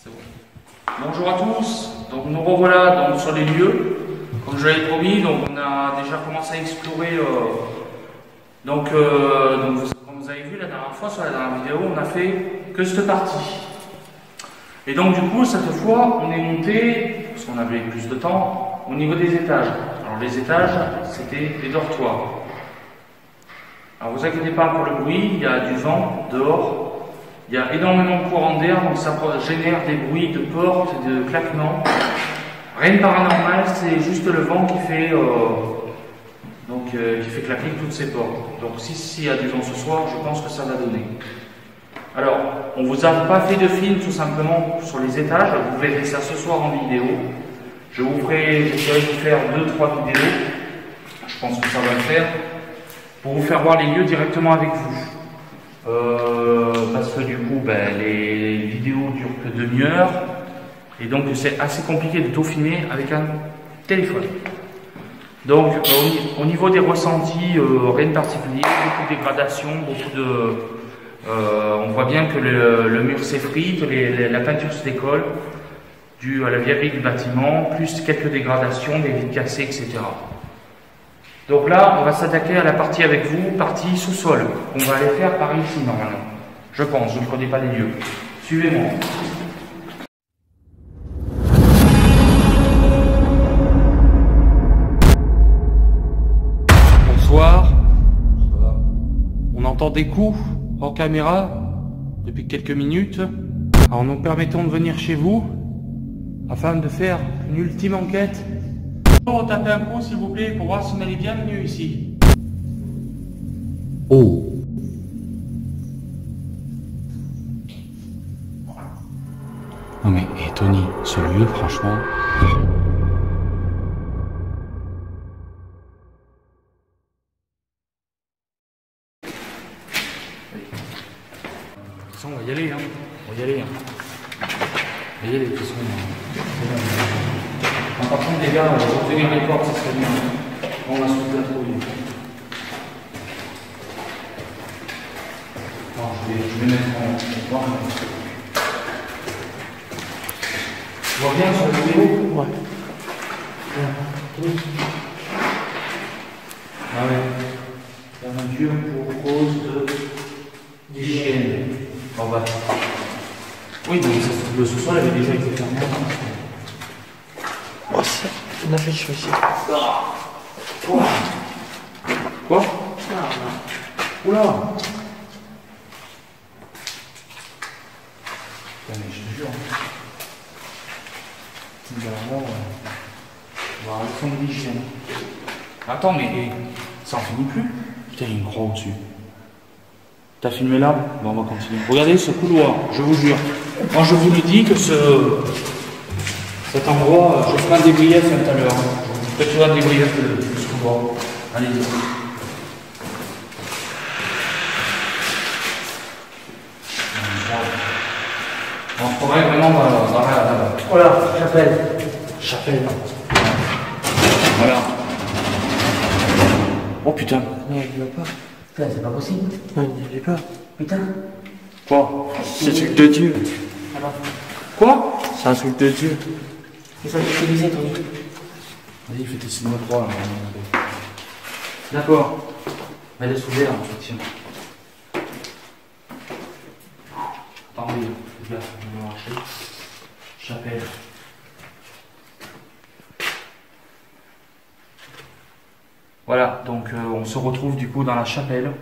C'est bon. Bonjour à tous, donc nous revoilà donc, sur les lieux. Comme je l'avais promis, donc on a déjà commencé à explorer. Comme vous avez vu la dernière fois sur la dernière vidéo, on a fait que cette partie. Et donc du coup, cette fois, on est monté, parce qu'on avait plus de temps, au niveau des étages. Alors les étages, c'était les dortoirs. Alors vous inquiétez pas pour le bruit, il y a du vent dehors. Il y a énormément de courant d'air, donc ça génère des bruits de portes, de claquements. Rien de paranormal, c'est juste le vent qui fait claquer toutes ces portes. Donc s'il y a du vent ce soir, je pense que ça va donner. Alors, on vous a pas fait de film tout simplement sur les étages, vous verrez ça ce soir en vidéo. J'essaierai de vous faire 2-3 vidéos, je pense que ça va le faire, pour vous faire voir les lieux directement avec vous. Parce que du coup, les vidéos durent que demi-heure, et donc c'est assez compliqué de tout filmer avec un téléphone. Donc au niveau des ressentis, rien de particulier, beaucoup de dégradation, on voit bien que le mur s'effrite, la peinture se décolle, dû à la vieillerie du bâtiment, plus quelques dégradations, des vitres cassées, etc. Donc là, on va s'attaquer à la partie avec vous, partie sous-sol. On va aller faire par ici normalement. Je pense, je ne connais pas les lieux. Suivez-moi. Bonsoir. On entend des coups hors caméra depuis quelques minutes. Alors nous permettons de venir chez vous afin de faire une ultime enquête. Tapez un coup s'il vous plaît pour voir si on est bienvenus ici. Oh. Non mais, Tony, ce lieu franchement... De toute façon, on va y aller, hein. On va y aller, hein. On va y aller, de toute façon. Par contre, les gars, retenir les portes, ça serait bien. On va souffler la trouille. Non, je vais mettre en... Tu vois bien sur la vidéo? Ouais. Ah ouais. Fermeture pour cause d'hygiène. En bas. Oui, donc le sous-sol avait déjà été fermé. Oh, ça, on a fait chaud ici. Quoi? Quoi? Oula! Putain, mais je te jure. On va avoir le fond de l'hygiène. Attends, mais ça en finit plus? Putain, il y a une croix au-dessus. T'as filmé là? Bon, on va continuer. Regardez ce couloir, je vous jure. Moi, je vous le dis que cet endroit, je ferai un débrief tout à l'heure. Je ferai un débrief de ce couloir. Allez-y. On se trouverait vraiment dans la... Voilà, chapelle. Chapelle. Voilà. Oh putain. Non, il n'y va pas. Putain, c'est pas possible. Non, il n'y allait pas. Putain. Quoi? C'est un truc de Dieu. Alors, Quoi? C'est un truc de Dieu. qu'est-ce que ça fait utiliser, Tony? Vas-y, fais tes signes de croix. D'accord. Mais laisse ouvert, tiens. Attendez, les gars, on va marcher. Chapelle. Voilà, donc on se retrouve du coup dans la chapelle.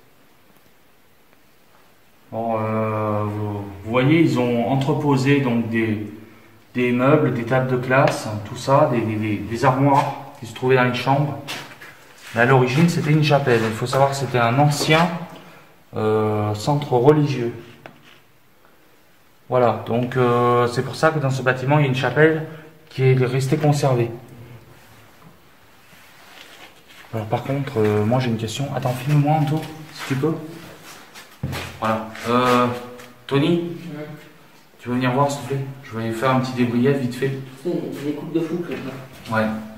Bon, vous voyez, ils ont entreposé donc des meubles, des tables de classe, tout ça, des armoires qui se trouvaient dans les chambres. Mais à l'origine, c'était une chapelle. Il faut savoir que c'était un ancien centre religieux. Voilà, donc c'est pour ça que dans ce bâtiment, il y a une chapelle qui est restée conservée. Alors par contre, moi j'ai une question. Attends, filme-moi Anto, si tu peux. Voilà. Tony, tu veux venir voir s'il te plaît? Je vais faire un petit débrief vite fait. Il y a des coupes de fou, là.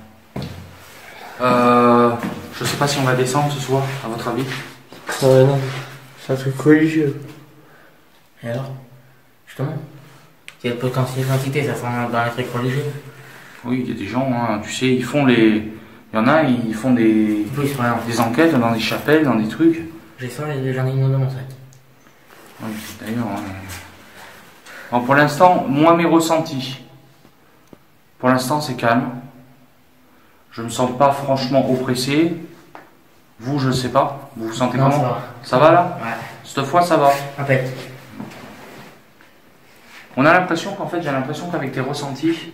Ouais. Je sais pas si on va descendre ce soir, à votre avis. Non, c'est un truc religieux. Et alors? Justement. Quelle y a de potentielle quantité, ça sent dans les trucs religieux. Oui, il y a des gens, hein, tu sais, ils font les. Il y en a, ils font des. Oui, c'est vrai. Des enquêtes dans des chapelles, dans des trucs. J'ai ça et j'en ai une dans mon sac. Oui, d'ailleurs. Bon, pour l'instant, moi, mes ressentis. Pour l'instant, c'est calme. Je me sens pas franchement oppressé. Vous, je sais pas. Vous vous sentez Non, comment? ça va. Ça va là? Ouais. Cette fois, ça va. Impec. On a l'impression qu'en fait, j'ai l'impression qu'avec tes ressentis,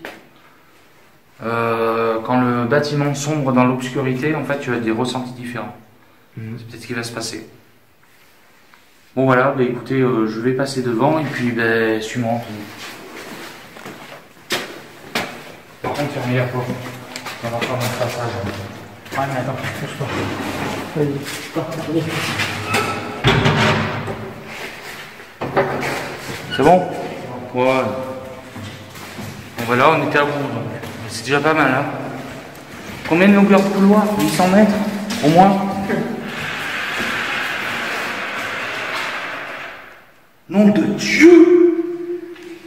quand le bâtiment sombre dans l'obscurité, en fait, tu as des ressentis différents. C'est peut-être ce qui va se passer. Bon voilà, bah, écoutez, je vais passer devant et puis bah, suis-moi Anthony. Par contre, fermez la porte. On va faire notre passage. Ouais, mais attends, bouge pas. Vas-y, attendez. C'est bon? Ouais. Bon voilà, on était à bout, donc c'est déjà pas mal, hein. Combien de longueur de couloir? 800 mètres? Au moins? Nom de Dieu!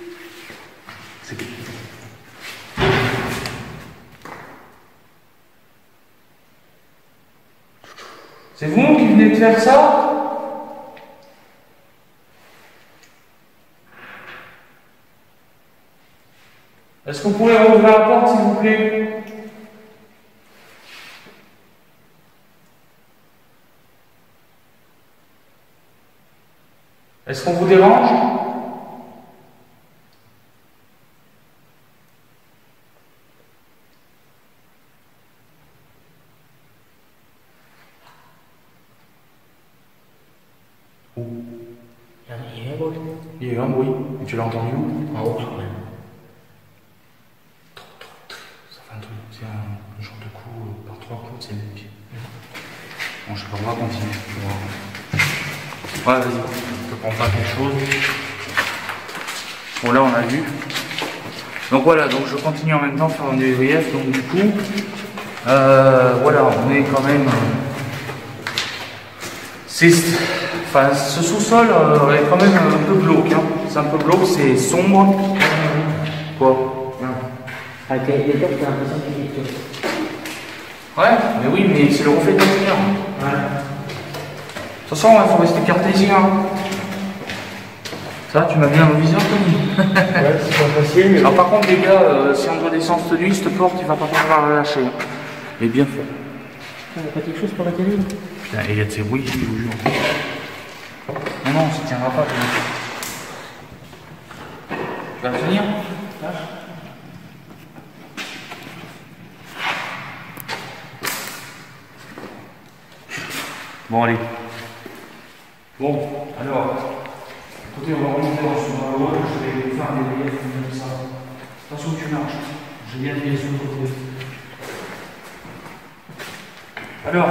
C'est vous qui venez de faire ça? Est-ce que vous pouvez rouvrir la porte, s'il vous plaît? Est-ce qu'on vous dérange? Il y a un bruit. Il y a eu un bruit. Et tu l'as entendu où? En haut, quand même. Ça fait un truc, c'est un genre de coup par 3 coups, c'est les pieds. Bon, je sais pas, on va continuer. Ouais, vas-y, je te prends pas quelque chose. Bon, là, on a vu. Donc voilà, donc je continue en même temps à faire un débrief. Donc du coup, voilà, on est quand même. Enfin, ce sous-sol est quand même un peu glauque. Hein. C'est un peu glauque, c'est sombre. Quoi? Avec les tops, t'as l'impression qu'il y a quelque chose. Ouais, mais oui, mais c'est le reflet de la lumière. Ouais. De toute façon, il faut rester cartésien. Ça, tu m'as bien au viseur, Tony. Ouais, c'est pas facile, mais. Alors, par contre, les gars, si on doit descendre cette nuit, cette porte, il va pas falloir la lâcher. Mais bien fait. Il n'y a pas quelque chose pour la télé? Putain, il y a de ces bruits, je vous jure. Non, non, ça tiendra pas. Tu vas tenir? Bon, allez. Bon, alors, écoutez, on va remonter sur le haut, je vais faire des reliefs comme ça. Attention que tu marches. Je viens de bien sur le côté. Alors,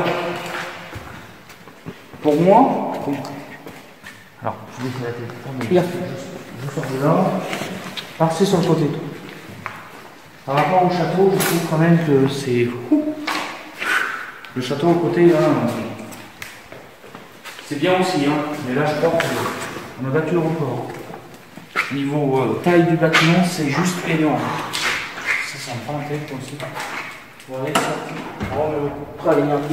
pour moi, alors, je vais faire la tête. Regarde. Je sors de là. Passez sur le côté. Par rapport au château, je trouve quand même que c'est. Le château au côté, hein, c'est bien aussi, hein, mais là je crois qu'on a battu le record. Niveau taille du bâtiment, c'est juste énorme. Ça me prend la tête aussi. Vous voyez ça? Oh, allez, regarde.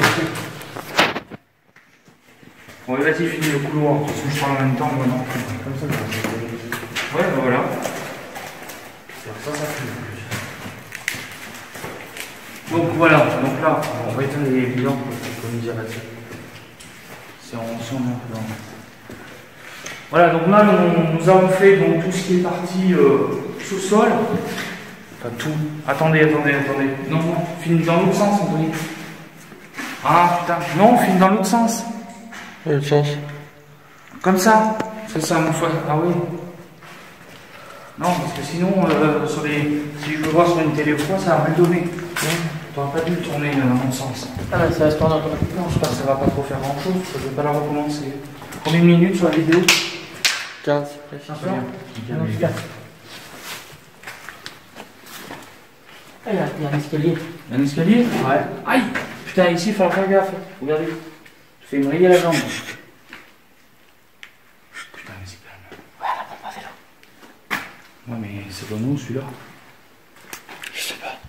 Bon, vas-y, finis le couloir, parce que je parle en même temps, moi non. Comme ça, ouais, ben voilà. Ça fait. Donc voilà, donc là, on va éteindre les bilans, comme dire là-dessus. C'est en là. Voilà, donc là, nous avons fait donc, tout ce qui est parti sous-sol. Enfin, tout. Attendez. Non, filme dans l'autre sens, Anthony. Ah, putain. Non, filme dans l'autre sens. Quel sens? Comme ça. C'est ça, mon frère. Ah oui. Non, parce que sinon, si je veux voir sur une télé ou quoi, ça va mal donner. Tu n'auras pas dû le tourner dans mon sens. Ah, bah, ça va se tourner automatiquement. Non, j'espère que ça va pas trop faire grand chose, je vais pas la recommencer. Combien de minutes sur la vidéo? 15. Ah, il y a un escalier. Un escalier? Ouais. Aïe! Putain, ici, il faut faire gaffe. Regardez. Je fais me rayer la jambe. Putain, mais c'est calme. Ouais, la pompe à vélo. Ouais, mais mais c'est pas nous celui-là. Je sais pas.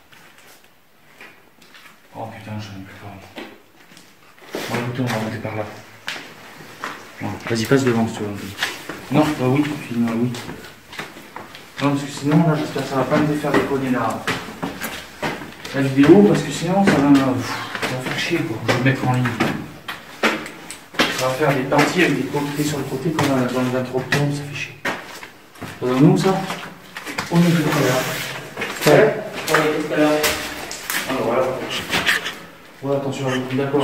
Oh putain, je n'ai plus pas. Bon, écoutez, on va monter par là. Bon, vas-y, passe devant si tu veux. Non, bah oui, filme-moi, oui. Non, parce que sinon, là, j'espère que ça va pas me faire déconner la vidéo, parce que sinon, ça va faire chier, quoi. Je vais le mettre en ligne. Ça va faire des parties avec des côtés sur le côté, comme dans les interrupteurs, ça fait chier. Ça va nous, ça? On est tout à l'heure. Ouais, tout à l'heure. Alors, voilà. Ouais, attention à vous, d'accord.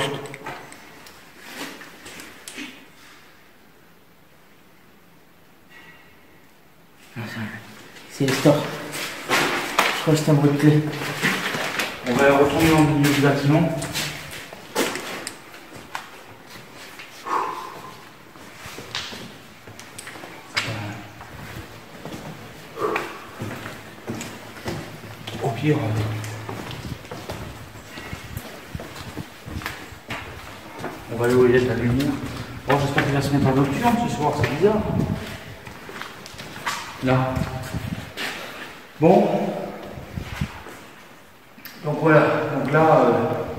C'est les stores. Je crois que c'est un bruit de clé. On va retourner dans le milieu du bâtiment. Au pire, on va aller où il y a de la lumière. Bon, j'espère qu'il va se mettre en nocturne ce soir, c'est bizarre. Là. Bon. Donc voilà, donc là,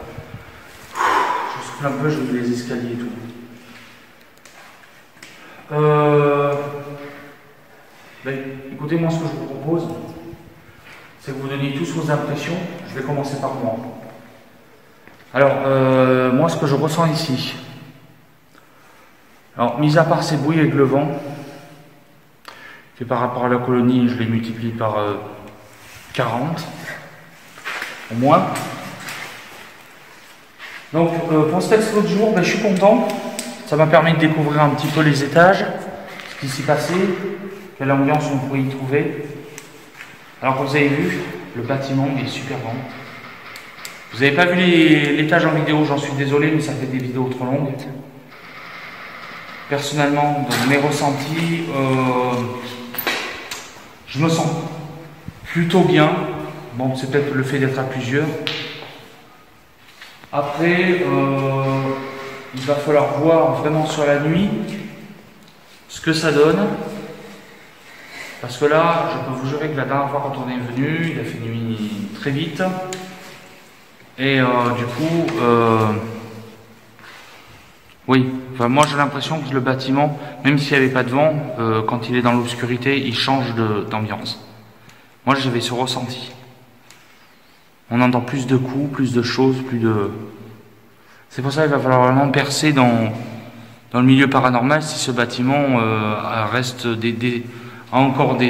je souffle un peu, je vais les escaliers et tout. Ben, écoutez, moi ce que je vous propose, c'est que vous donniez tous vos impressions. Je vais commencer par moi. Alors, moi ce que je ressens ici, alors mis à part ces bruits avec le vent, que par rapport à la colonie, je les multiplie par 40. Au moins. Donc pour ce texte l'autre jour, ben, je suis content. Ça m'a permis de découvrir un petit peu les étages, ce qui s'y passait, quelle ambiance on pouvait y trouver. Alors comme vous avez vu, le bâtiment est super grand. Vous n'avez pas vu l'étage en vidéo, j'en suis désolé, mais ça fait des vidéos trop longues. Personnellement, dans mes ressentis, je me sens plutôt bien. Bon, c'est peut-être le fait d'être à plusieurs. Après, il va falloir voir vraiment sur la nuit ce que ça donne. Parce que là, je peux vous jurer que la dernière fois quand on est venu, il a fait nuit très vite. Et du coup, oui, enfin, moi j'ai l'impression que le bâtiment, même s'il n'y avait pas de vent, quand il est dans l'obscurité, il change d'ambiance. Moi j'avais ce ressenti. On entend plus de coups, plus de choses, plus de... C'est pour ça qu'il va falloir vraiment percer dans le milieu paranormal si ce bâtiment reste encore des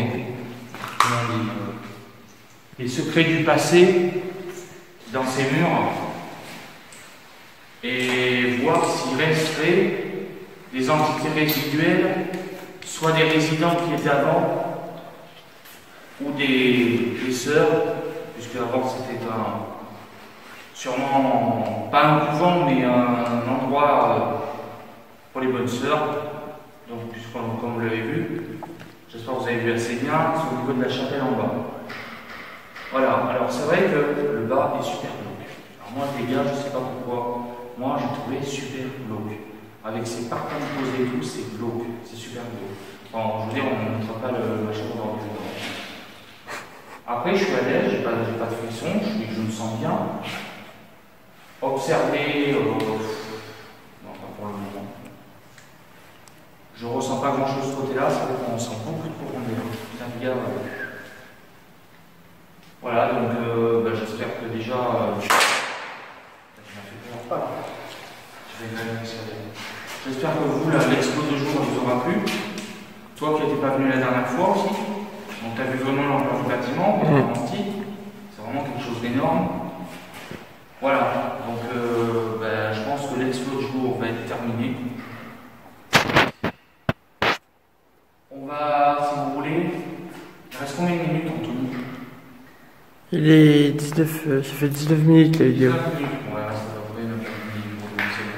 secrets du passé dans ses murs et voir s'il resterait des entités résiduelles, soit des résidents qui étaient avant ou des sœurs, puisque avant c'était sûrement pas un couvent mais un endroit pour les bonnes sœurs, donc comme vous l'avez vu, j'espère que vous avez vu assez bien, c'est au niveau de la chapelle en bas. Voilà, alors c'est vrai que le bas est super glauque. Alors moi les gars, je sais pas pourquoi, moi j'ai trouvé super glauque. Avec ses parpaings posés et tout, c'est glauque, c'est super glauque. Bon, je veux dire, on ne montre pas le machin aujourd'hui. Après, je suis à l'aise, j'ai pas de frisson, je me sens bien. Observer, non, pas pour le moment. Je ressens pas grand chose de ce côté-là, ça dépend, on sent beaucoup de profondeur. Putain, les gars, voilà, donc bah, j'espère que déjà. J'espère que vous, l'expo de jour vous aura plu. Toi qui n'étais pas venu la dernière fois aussi. Donc tu as vu vraiment l'ampleur du bâtiment, c'est vraiment quelque chose d'énorme. Voilà, donc bah, je pense que l'expo de jour va être terminée. On va, si vous voulez, il reste combien de minutes Anthony? Il est 19, ça fait 19 minutes la vidéo. 19 minutes, ouais, ça va durer 9 minutes pour commencer.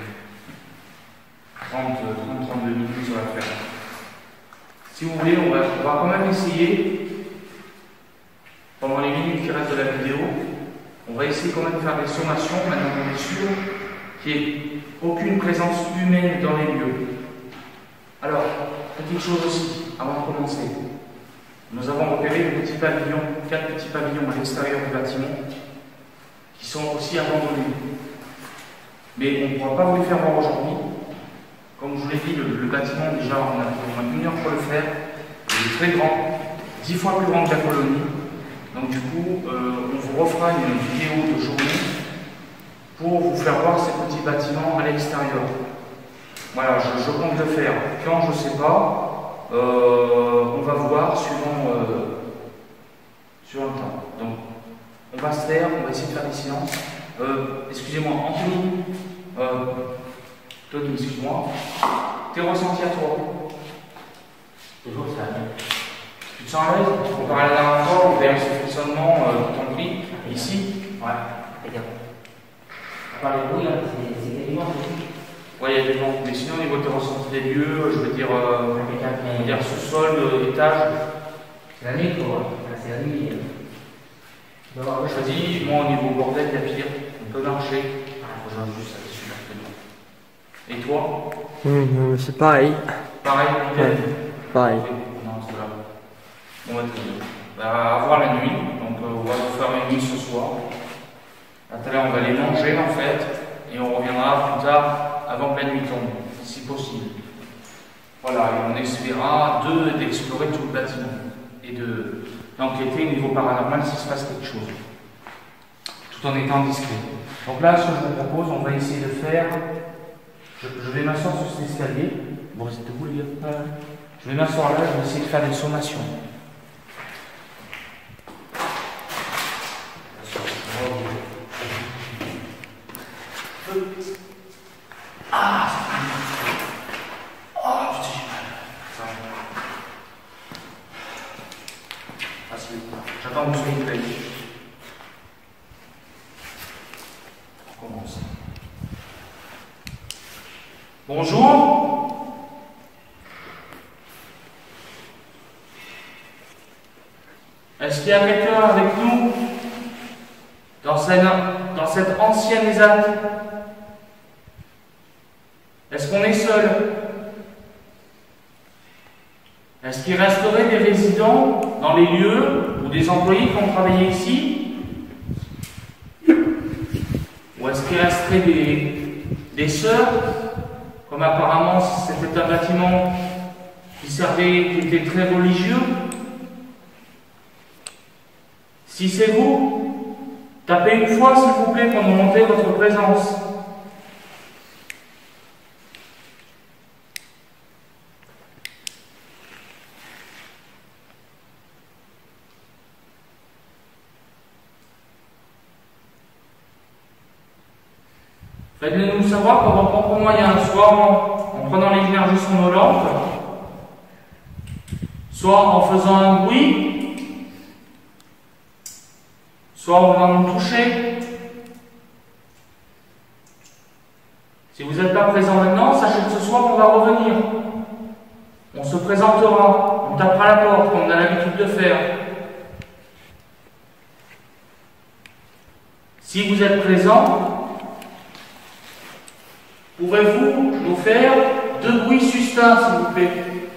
30-32 minutes, ça va faire. Si vous voulez, on va quand même essayer, pendant les minutes qui restent de la vidéo, on va essayer quand même de faire des sommations, maintenant qu'on est sûr qu'il n'y ait aucune présence humaine dans les lieux. Alors, petite chose aussi, avant de commencer. Nous avons repéré des petits pavillons, 4 petits pavillons à l'extérieur du bâtiment, qui sont aussi abandonnés. Mais on ne pourra pas vous les faire voir aujourd'hui. Comme je vous l'ai dit, le bâtiment, déjà, on a au moins 1 heure pour le faire. Il est très grand, 10 fois plus grand que la colonie. Donc du coup, on vous refera une vidéo de journée pour vous faire voir ces petits bâtiments à l'extérieur. Voilà, je compte le faire. Quand, je ne sais pas, on va voir suivant sur le temps. Donc, on va se faire, on va essayer de faire des silences. Excusez-moi, Anthony, Tony, excuse-moi. Tes ressentis à toi? Toujours ça. Tu te sens à l'aise? Comparé à la dernière fois, vous verrez ce fonctionnement de ton prix, ici? Ouais, regarde. À part les bruits, là, c'est quasiment tout. Oui, il y a des vents. Mais sinon, au niveau de tes ressentis des lieux, je veux dire sous-sol, étage. C'est la nuit, quoi. C'est la nuit. Je te dis, moi, au niveau bordel, il y a pire. On peut marcher. Il faut juste aller super bien. Et toi? C'est pareil. Pareil, Ouais, pareil. Non, c'est là. On va très bien. À voir la nuit. Donc, on va vous faire une nuit ce soir. À tout à l'heure, on va les manger, en fait. Et on reviendra plus tard, avant que la nuit tombe, si possible. Voilà, et on essaiera d'explorer tout le bâtiment. Et d'enquêter au niveau paranormal s'il se passe quelque chose. Tout en étant discret. Donc là, ce que je vous propose, on va essayer de faire. Je vais m'asseoir sur cet escalier. Bon, restez debout, les gars. Je vais m'asseoir là, je vais essayer de faire des sommations. Ah, ça fait mal. Oh, putain, j'ai mal. Ça va. Facile. J'attends que vous soyez prêts. On commence. Bonjour. Est-ce qu'il y a quelqu'un avec nous dans cette ancienne ESAT? Est-ce qu'on est seul? Est-ce qu'il resterait des résidents dans les lieux ou des employés qui ont travaillé ici? Ou est-ce qu'il resterait des sœurs? Comme apparemment c'était un bâtiment qui était très religieux. Si c'est vous, tapez une fois s'il vous plaît pour nous montrer votre présence. Faites-le nous savoir par vos propres moyens, soit en prenant l'énergie sur nos lampes, soit en faisant un bruit, soit en venant nous toucher. Si vous n'êtes pas présent maintenant, sachez que ce soir on va revenir. On se présentera, on tapera la porte comme on a l'habitude de faire. Si vous êtes présent, pouvez-vous nous faire 2 bruits succincts, s'il vous plaît?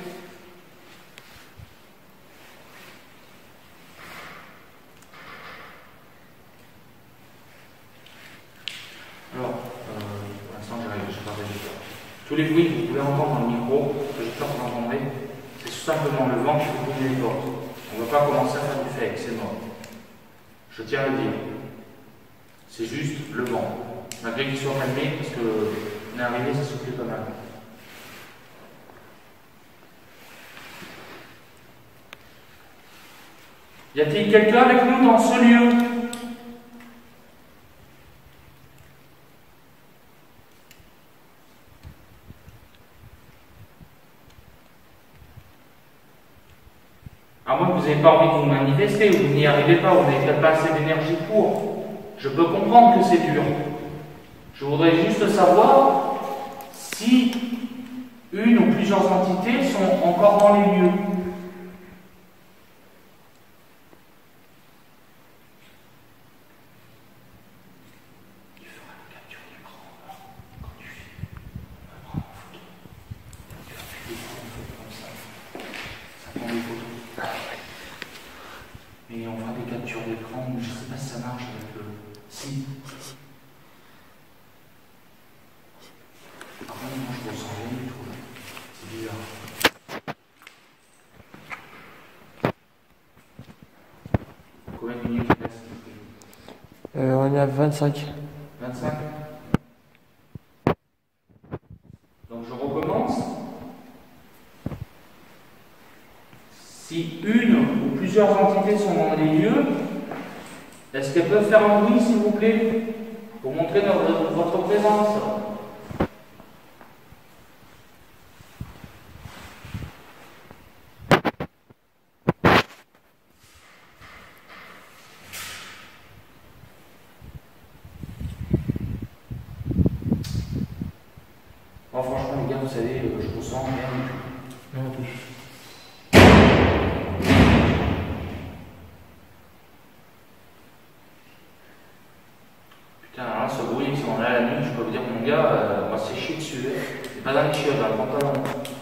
Alors, pour l'instant, je vais pas réagir. Tous les bruits que vous pouvez entendre dans le micro, que j'espère que vous entendrez, c'est tout simplement le vent qui vous bouge les portes. On ne va pas commencer à faire du fake, c'est mort. Je tiens à le dire. C'est juste le vent. Malgré qu'il soit calmé, parce que on est arrivé, ça soufflait pas mal. Y a-t-il quelqu'un avec nous dans ce lieu? À moins que vous n'ayez pas envie de vous manifester, ou vous n'y arrivez pas, vous n'avez peut-être pas assez d'énergie pour. Je peux comprendre que c'est dur. Je voudrais juste savoir si une ou plusieurs entités sont encore dans les lieux. Tu feras une capture d'écran quand tu fais. On va prendre en photo. Tu vas faire des photos comme ça. Ça prend des photos. Et on fera des captures d'écran, mais je ne sais pas si ça marche avec le. Si. Par contre, moi je ressens rien du tout là. C'est bizarre. Combien de minutes il reste? On est à 25. 25. Donc je recommence. Si une ou plusieurs entités sont dans les lieux, est-ce qu'elles peuvent faire un bruit, s'il vous plaît, pour montrer votre présence? Moi, franchement, les gars, vous savez, je ressens rien du tout. Non plus. Putain, alors là, ce bruit, si on est à la nuit, je peux vous dire, mon gars, on va se chier dessus. C'est pas dans les chiottes, dans le pantalon.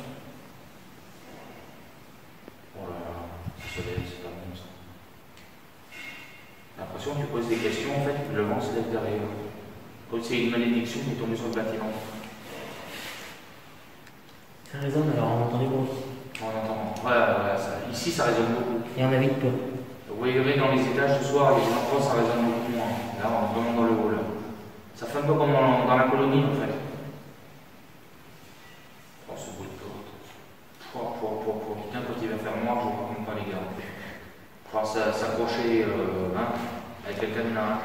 Oh là là, ce soleil, c'est pas bon ça. J'ai l'impression que tu poses des questions, en fait, le vent se lève derrière. Comme si c'est une malédiction qui est tombée sur le bâtiment. Ça résonne, alors on entend des bruits. On entend. Ouais, ça, ici, ça résonne beaucoup. Et on habite peu. Vous verrez dans les étages ce soir, les endroits, ça résonne beaucoup moins. Là, on est vraiment dans le haut, là. Ça fait un peu comme dans la colonie, en fait. Oh, ce bruit de porte. Putain, quand il va faire noir, je ne raconte pas, les gars. Il va falloir s'accrocher avec quelqu'un de là.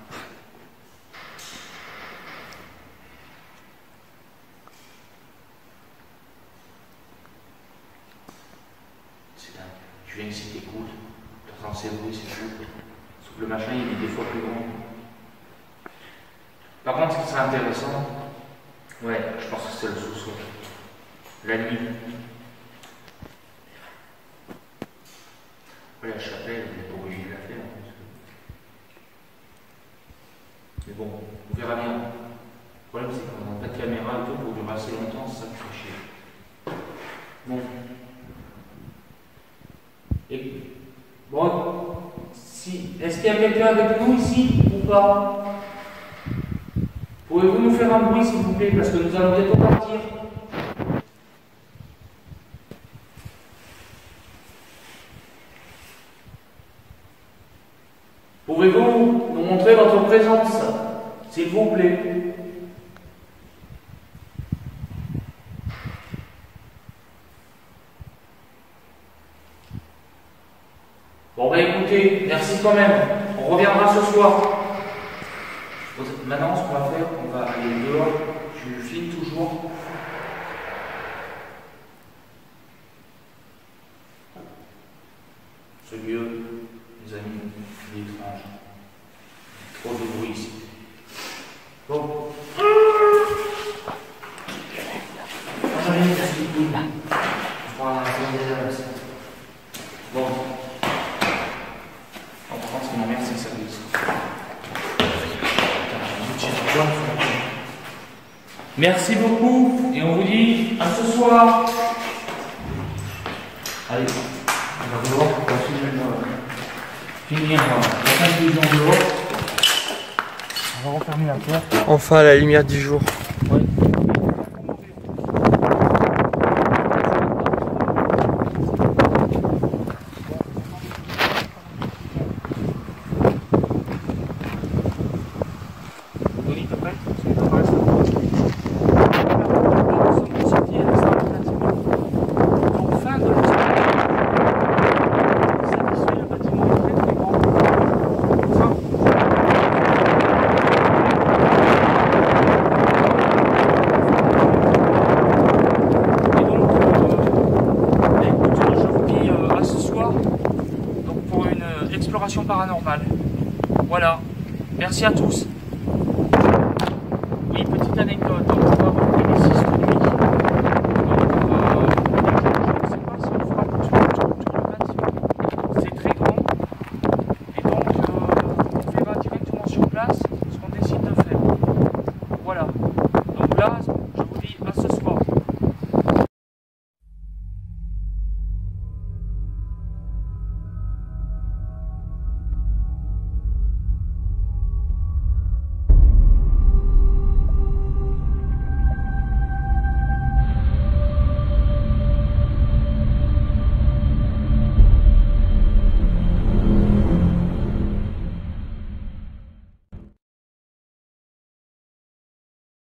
C'est dingue. Tu viens ici, t'écoutes. T'entends ces bruits, c'est fou. Sauf que le machin, il est des fois plus grand. Par contre, ce qui serait intéressant, ouais, je pense que c'est le sous-sol. La nuit. Ouais, la chapelle, on n'est pas obligé de la faire. Mais bon, on verra bien. Le problème, c'est qu'on n'a pas de caméra et tout pour durer assez longtemps, c'est ça qui fait chier. Bon. Et bon, si, est-ce qu'il y a quelqu'un avec nous ici ou pas? Pouvez-vous nous faire un bruit, s'il vous plaît, parce que nous allons bientôt partir. Pouvez-vous nous montrer votre présence, s'il vous plaît? Bon, bah écoutez, merci quand même. On reviendra ce soir. Maintenant, ce qu'on va faire, on va aller dehors. Tu filmes toujours. Ce lieu, les amis, il est étrange. Trop de bruit ici. Bon. Bon. Par contre, ce qui m'emmerde, c'est que ça glisse. Merci beaucoup et on vous dit à ce soir. Allez, on va dehors pour finir la conclusion dehors. On va refermer la porte. Enfin, la lumière du jour. Ouais. Exploration paranormale. Voilà. Merci à tous. Oui, petite anecdote. On va reprendre ici.